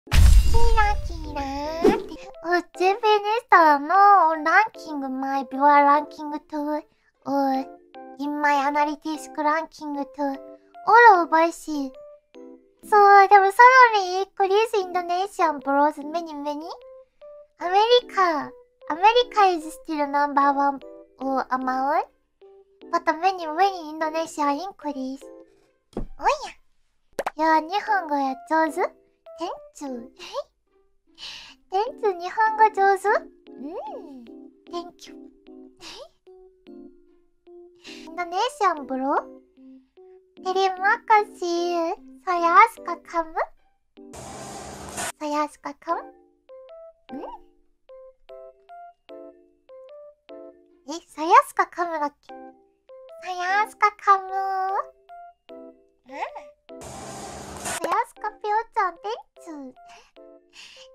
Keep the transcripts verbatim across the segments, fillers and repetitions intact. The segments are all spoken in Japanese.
キラキラーって。お、ジェベネスタのランキング、マイビュアランキングと、お、インマイアナリティスクランキングと、オロバイシ。そう、でもサロリー、クリス、インドネシアン、ブローズ、メニメニアメリカ、アメリカ is still number one amount, but many, many Indonesia increase. おや。いや、日本語や上手？店長。店長、日本語上手？うん。Thank you. インドネシアンブロテリマカシー。Saya suka kamu. Saya suka kamu. ん？え、saya suka kamuだっけ？ Saya suka kamu. うん。Saya suka Pio-chanです。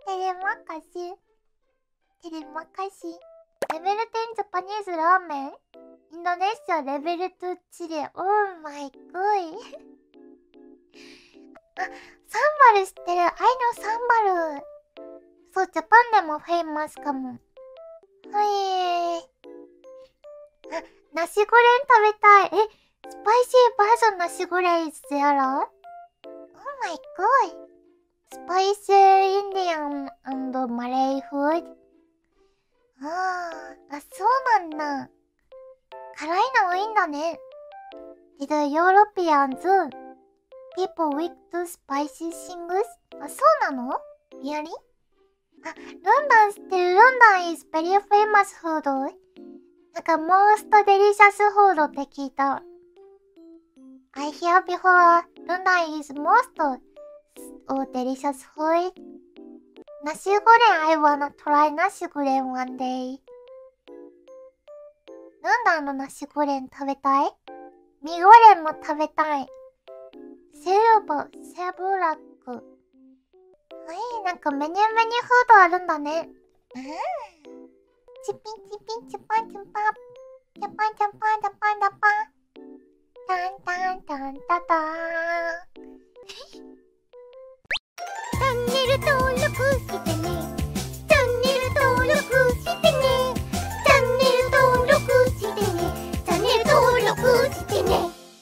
テレマカシ。テレマカシ。レベルテンジャパニーズラーメン。インドネシアレベルツーチリ。オーマイゴイ。あ、サンバル知ってる。I know サンバル。そう、ジャパンでもフェイマスかも。はい。あ、ナシゴレン食べたい。え、スパイシーバージョンナシゴレンってやろ？ Oh my god。スパイシーインディアン&マレーフード。あー、あ、そうなんだ。辛いの多いんだね。Did Europeans people with spicy things? あ、そうなの？リアリ？あ、ロンドン知ってる。ロンドン is very famous food. なんか most delicious food って聞いた。I hear before London is most delicious food. ナシゴレン I wanna try ナシゴレン one day. ロンドンのナシゴレン食べたい？ミゴレンも食べたい。セルボ、セブラック。はい、なんかメニューメニューフードあるんだね。うん。チピンチピンチパンチパン。チャパンチャパンチャパンチャパン。タンタンタンタターン。